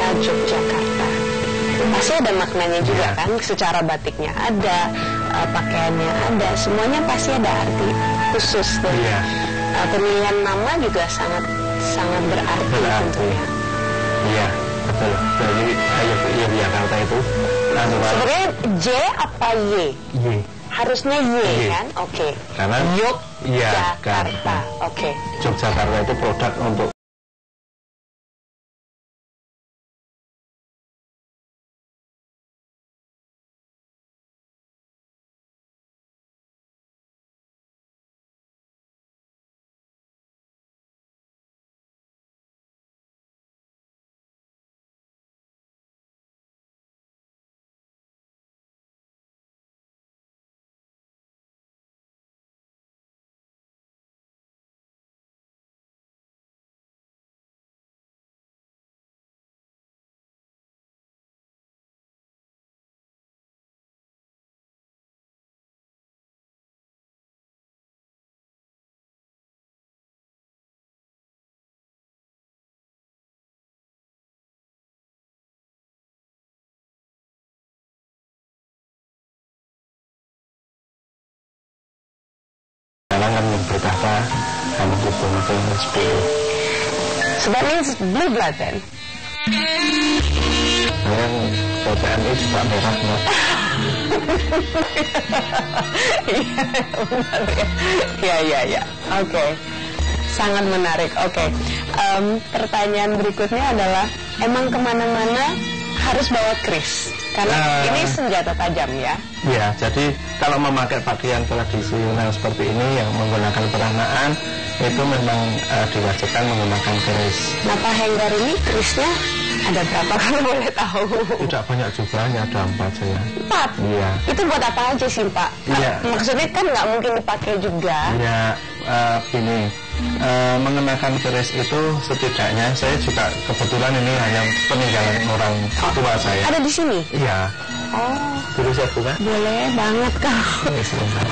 Yogyakarta. Pasti ada maknanya juga kan, secara batiknya ada, pakaiannya ada, semuanya pasti ada arti khusus. Dan pemilihan nama juga sangat berarti tentunya. Iya, betul. Jadi Yogyakarta itu sebenarnya J apa Y? Y. Harusnya Y kan? Oke. Karena Yogyakarta. Oke. Yogyakarta itu produk untuk kalangan yang bertahta Hamengkubuwono X. So that means blue blood then? Yang PPNI juga merah, Mbak. Iya. Oke. Sangat menarik. Oke. Pertanyaan berikutnya adalah, emang kemana-mana harus bawa keris? Karena ini senjata tajam ya? Iya, jadi kalau memakai pakaian tradisional seperti ini yang menggunakan peranaan, itu memang diwajibkan menggunakan keris. Nah, Pak Henggar ini kerisnya ada berapa kalau boleh tahu? Tidak banyak jumlahnya, ada 4 saja. 4? Iya. Itu buat apa aja sih, Pak? Iya. Maksudnya kan nggak mungkin dipakai juga. Iya, gini, mengenakan keris itu setidaknya, saya juga kebetulan ini hanya peninggalan orang tua saya. Ada di sini? Iya. Oh. Dulu saya buka? Boleh banget, Kak. Ini sebentar.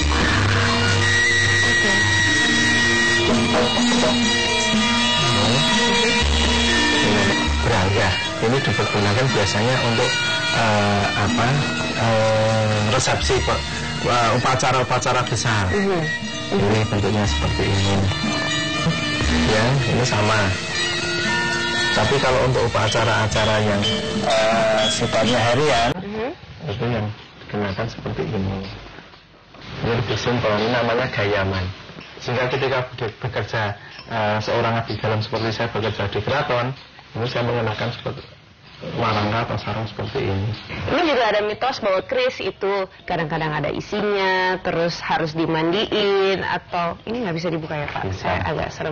Berangga. Ini dipergunakan biasanya untuk resepsi, upacara-upacara besar. Ini bentuknya seperti ini. Ya, ini sama. Tapi kalau untuk upacara-acara yang sifatnya harian, itu yang dikenakan seperti ini. Ini lebih simpel, ini namanya gayaman. Sehingga ketika bekerja seorang abdi dalam seperti saya bekerja di keraton, ini saya mengenakan seperti warangka atau sarung seperti ini. Ini juga ada mitos bahwa keris itu kadang-kadang ada isinya, terus harus dimandiin, atau ini nggak bisa dibuka ya Pak? Bisa. Saya agak serem.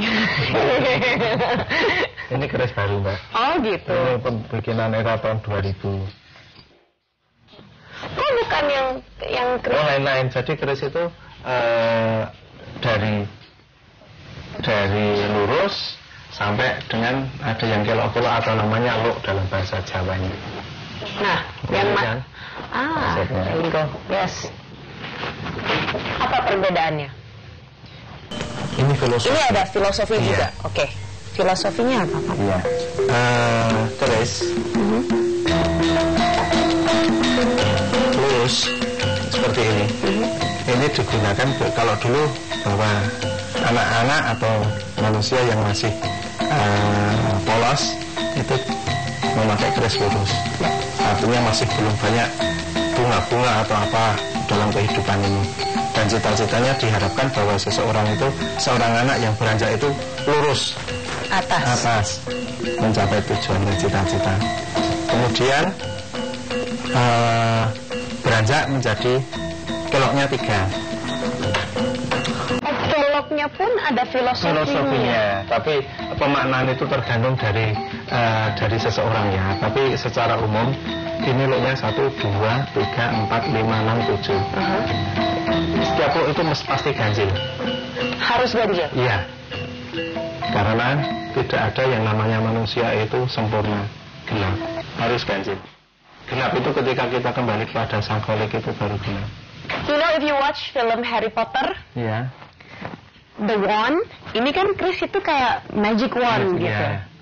Ini keris baru, Mbak. Oh gitu. Ini pembikinan era tahun 2000. Oh bukan yang keris? Oh lain-lain. Jadi keris itu dari lurus sampai dengan ada yang kelok-kelok atau namanya luk dalam bahasa Jawanya. Nah, yang kan? Bingo. Yes. Apa perbedaannya? Ini filosofi. Ini ada filosofi Iya. juga. Oke. Filosofinya apa Pak? Iya. Keris lurus seperti ini. Ini digunakan kalau dulu bahwa anak-anak atau manusia yang masih polos itu memakai keris lurus. Artinya masih belum banyak bunga-bunga atau apa dalam kehidupan ini. Dan cita-citanya diharapkan bahwa seseorang itu, seorang anak yang beranjak itu lurus atas mencapai tujuan dan cita-cita. Kemudian beranjak menjadi keloknya 3. Keloknya pun ada filosofinya, tapi pemaknaan itu tergantung dari seseorang ya. Tapi secara umum ini luknya 1, 2, 3, 4, 5, 6, 7. Setiap luk itu pasti ganjil. Harus ganjil? Iya. Karena tidak ada yang namanya manusia itu sempurna. Genap. Harus ganjil. Genap itu ketika kita kembali kepada sang kholik itu baru genap. You know if you watch film Harry Potter? Iya. The wand, ini kan keris itu kayak magic wand gitu. Iya.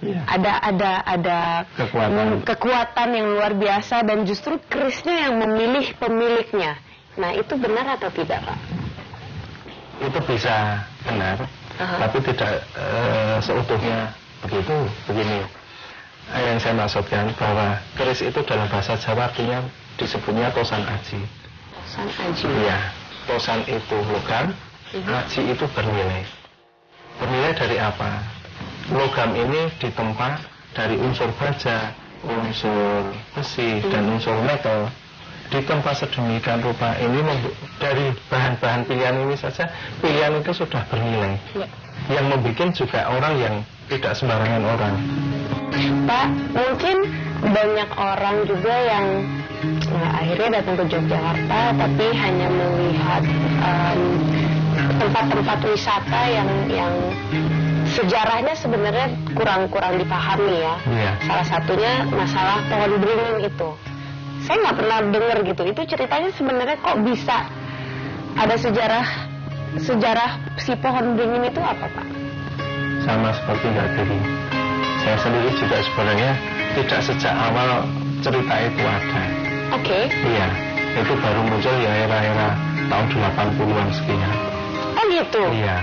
Ada kekuatan yang luar biasa dan justru kerisnya yang memilih pemiliknya. Nah, itu benar atau tidak, Pak? Itu bisa benar, tapi tidak seutuhnya begitu. Begini, yang saya maksudkan bahwa keris itu dalam bahasa Jawa artinya disebutnya tosan aji. Tosan aji. Iya, tosan itu logam, aji itu bernilai. Bernilai dari apa? Logam ini ditempa dari unsur baja, unsur besi, dan unsur metal. Ditempa sedemikian rupa ini dari bahan-bahan pilihan ini saja, pilihan itu sudah bernilai. Yang membuat juga orang yang tidak sembarangan orang. Pak, mungkin banyak orang juga yang akhirnya datang ke Yogyakarta tapi hanya melihat tempat-tempat wisata yang sejarahnya sebenarnya kurang dipahami ya. Salah satunya masalah pohon beringin itu. Saya nggak pernah dengar gitu. Itu ceritanya sebenarnya kok bisa ada sejarah si pohon beringin itu apa, Pak? Sama seperti Mbak Dewi. Saya sendiri juga sebenarnya tidak sejak awal cerita itu ada. Oke. Iya, itu baru muncul ya era-era tahun 80-an sekian. Oh gitu? Iya.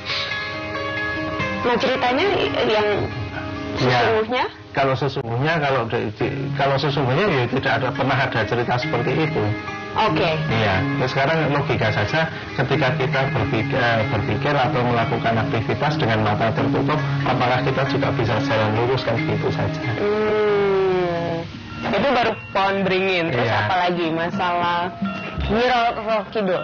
Nah, ceritanya yang sesungguhnya? Ya, kalau sesungguhnya ya tidak pernah ada cerita seperti itu. Oke. Iya. Nah, sekarang logika saja, ketika kita berpikir atau melakukan aktivitas dengan mata tertutup, apakah kita juga bisa jalan lurus kan gitu saja. Itu baru pohon beringin. Terus apa lagi masalah Nyi Roro Kidul?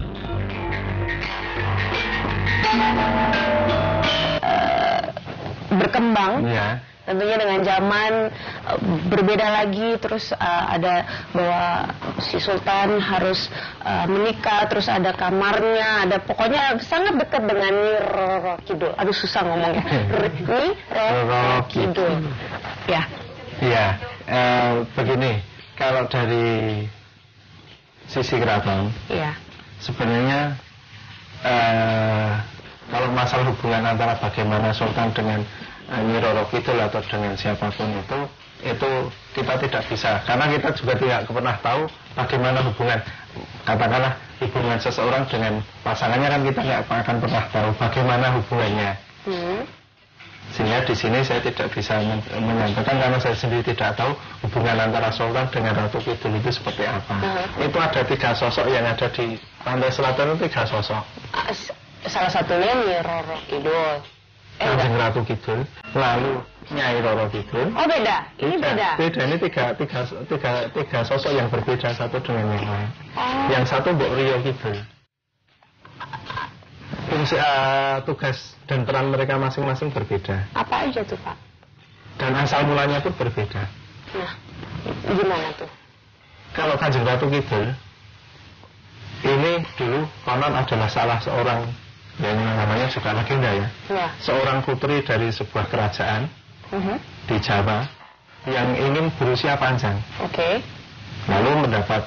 Berkembang. Iya. Tentunya dengan zaman berbeda lagi, terus ada bahwa si Sultan harus menikah, terus ada kamarnya, ada pokoknya sangat dekat dengan Nyi Roro Kidul. Aduh, susah ngomongnya. Nyi Roro Kidul. Ya. Iya, begini, kalau dari sisi keraton, sebenarnya kalau masalah hubungan antara bagaimana Sultan dengan Nyi Roro Kidul atau dengan siapapun itu kita tidak bisa, karena kita juga tidak pernah tahu bagaimana hubungan, katakanlah hubungan seseorang dengan pasangannya kan kita nggak akan pernah tahu bagaimana hubungannya. Sehingga di sini saya tidak bisa menyampaikan karena saya sendiri tidak tahu hubungan antara Sultan dengan Ratu Kidul itu seperti apa. Itu ada 3 sosok yang ada di pantai selatan, itu 3 sosok. Salah satunya Nyi Roro Kidul. Kanjeng Ratu Kidul, lalu Nyai Roro Kidul. Oh beda, ini beda. Beda, ini tiga sosok yang berbeda satu dengan yang lain. Yang satu Mbok Rio Kidul. Fungsi tugas dan peran mereka masing-masing berbeda. Apa aja tuh, Pak? Dan asal mulanya pun berbeda. Nah, gimana tuh? Kalau Kanjeng Ratu Kidul ini dulu konon adalah salah seorang yang namanya juga legenda ya. Seorang putri dari sebuah kerajaan di Jawa yang ingin berusia panjang. Lalu mendapat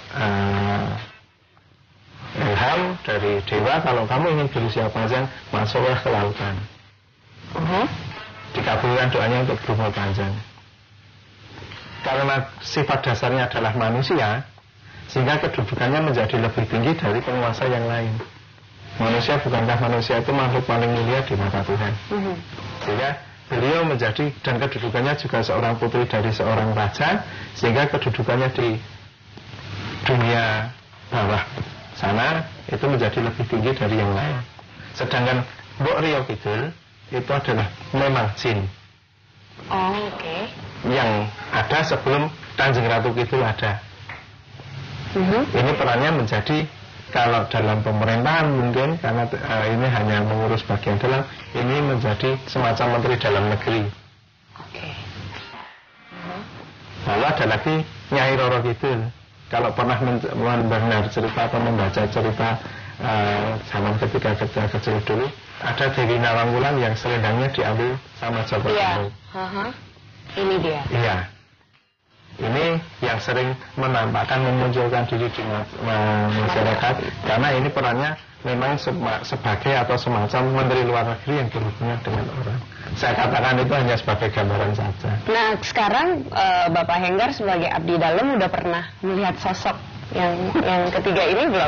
ilham dari dewa, kalau kamu ingin berusia panjang, masuklah ke lautan. Dikabulkan doanya untuk berumur panjang. Karena sifat dasarnya adalah manusia, sehingga kedudukannya menjadi lebih tinggi dari penguasa yang lain. Manusia, bukankah manusia itu makhluk paling mulia di mata Tuhan? Sehingga beliau menjadi, dan kedudukannya juga seorang putri dari seorang raja, sehingga kedudukannya di dunia bawah sana itu menjadi lebih tinggi dari yang lain. Sedangkan Mbok Rio Kidul itu adalah memang jin. Yang ada sebelum Kanjeng Ratu Kidul ada. Ini perannya menjadi, kalau dalam pemerintahan mungkin, karena ini hanya mengurus bagian dalam, ini menjadi semacam menteri dalam negeri. Lalu ada lagi Nyai Roro Kidul. Kalau pernah mendengar cerita atau membaca cerita zaman ketika kecil dulu, ada Dewi Nawangwulan yang selendangnya diambil sama Joko Tingkir. Ini dia. Iya. Ini yang sering menampakkan, memunculkan diri di masyarakat, karena ini perannya memang sebagai atau semacam menteri luar negeri yang berhubungan dengan orang. Saya katakan itu hanya sebagai gambaran saja. Nah, sekarang Bapak Henggar sebagai abdi dalam udah pernah melihat sosok yang ketiga ini belum?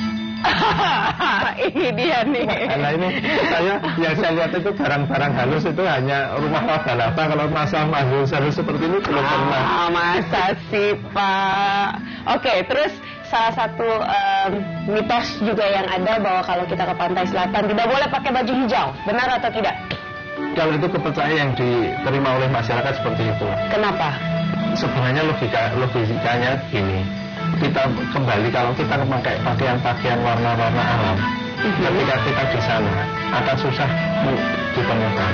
Ini dia nih. Karena ini yang saya lihat itu barang-barang halus itu hanya rumah laba-laba. Kalau masalah halus seperti ini belum pernah. Masa sih Pak? Oke, terus salah satu mitos juga yang ada bahwa kalau kita ke pantai selatan tidak boleh pakai baju hijau. Benar atau tidak? Kalau itu kepercayaan yang diterima oleh masyarakat seperti itu. Kenapa? Sebenarnya logikanya gini. Kita kembali kalau kita memakai pakaian warna-warna alam, ketika kita di sana akan susah ditemukan.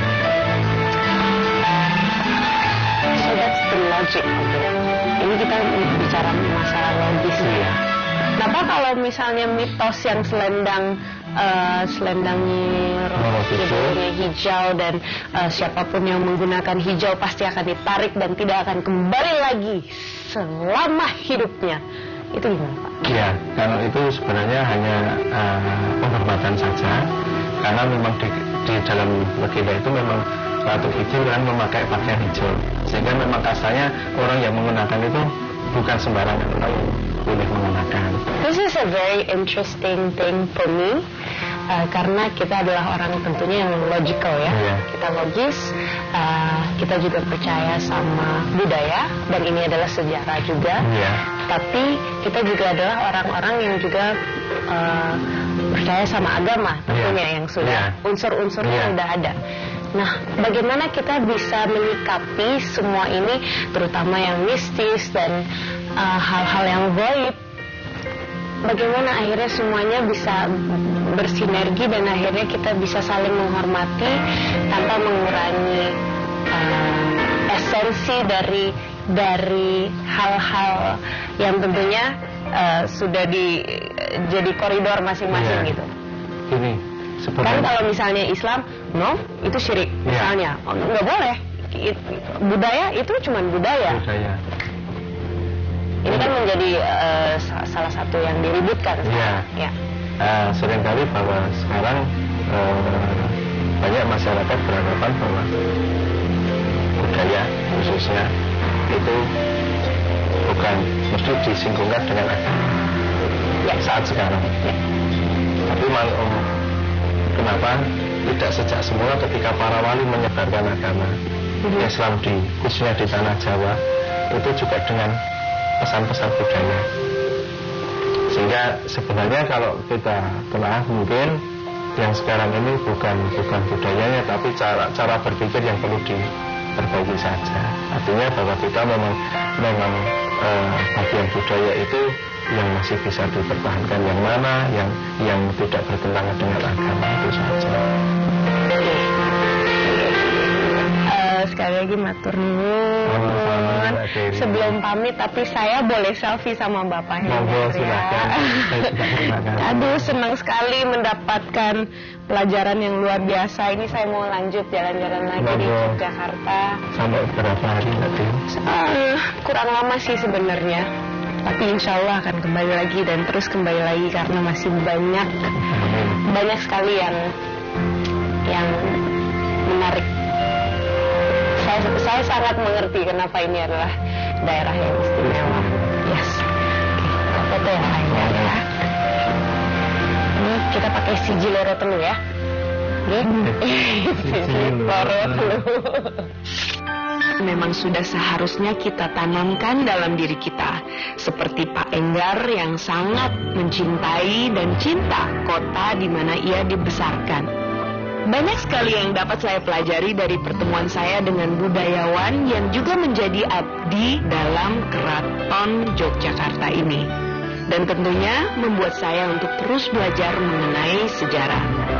So that's the logic. Ini kita bicara masalah logis ya. Kenapa kalau misalnya mitos yang selendangnya hijau dan siapapun yang menggunakan hijau pasti akan ditarik dan tidak akan kembali lagi selama hidupnya. Itu gimana Pak? Ya, karena itu sebenarnya hanya penghormatan saja. Karena memang di dalam legenda itu memang Ratu Kidul kan memakai pakaian hijau. Sehingga memang kasarnya orang yang menggunakan itu bukan sembarangan orang yang boleh mengenakan. This is a very interesting thing for me. Karena kita adalah orang tentunya yang logical ya. Kita logis, kita juga percaya sama budaya dan ini adalah sejarah juga. Tapi kita juga adalah orang-orang yang juga percaya sama agama tentunya yang sudah unsur-unsurnya sudah ada. Nah, bagaimana kita bisa menyikapi semua ini, terutama yang mistis dan hal-hal yang gaib? Bagaimana akhirnya semuanya bisa bersinergi dan akhirnya kita bisa saling menghormati tanpa mengurangi esensi dari hal-hal yang tentunya sudah jadi koridor masing-masing gitu. Ini kan kalau misalnya Islam, no, itu syirik misalnya, nggak boleh. Budaya itu cuma budaya. Ini kan menjadi salah satu yang diributkan. Seringkali bahwa sekarang banyak masyarakat beranggapan bahwa budaya khususnya itu bukan mesti disinggungan dengan agama saat sekarang. Tapi kenapa tidak sejak semula ketika para wali menyebarkan agama Islam khususnya di tanah Jawa itu juga dengan pesan-pesan budaya. Sehingga sebenarnya kalau kita telah mungkin yang sekarang ini bukan budayanya tapi cara berpikir yang perlu diperbaiki saja. Artinya bahwa kita memang bagian budaya itu yang masih bisa dipertahankan, yang mana yang tidak bertentangan dengan agama itu saja. Sekali lagi matur nuwun. Sebelum pamit, tapi saya boleh selfie sama Bapak Henggar ya. Aduh, senang sekali mendapatkan pelajaran yang luar biasa. Ini saya mau lanjut jalan-jalan lagi di Yogyakarta. Sampai berapa hari nanti? Kurang lama sih sebenarnya. Tapi insya Allah akan kembali lagi dan terus kembali lagi karena masih banyak sekali yang menarik. Saya sangat mengerti kenapa ini adalah daerah yang istimewa. Yes. Oke, foto yang lainnya ya. Ini kita pakai Sijiloro Telu ya. Sijiloro Telu. Memang sudah seharusnya kita tanamkan dalam diri kita, seperti Pak Enggar yang sangat mencintai dan cinta kota di mana ia dibesarkan. Banyak sekali yang dapat saya pelajari dari pertemuan saya dengan budayawan yang juga menjadi abdi dalam Keraton Yogyakarta ini. Dan tentunya membuat saya untuk terus belajar mengenai sejarah.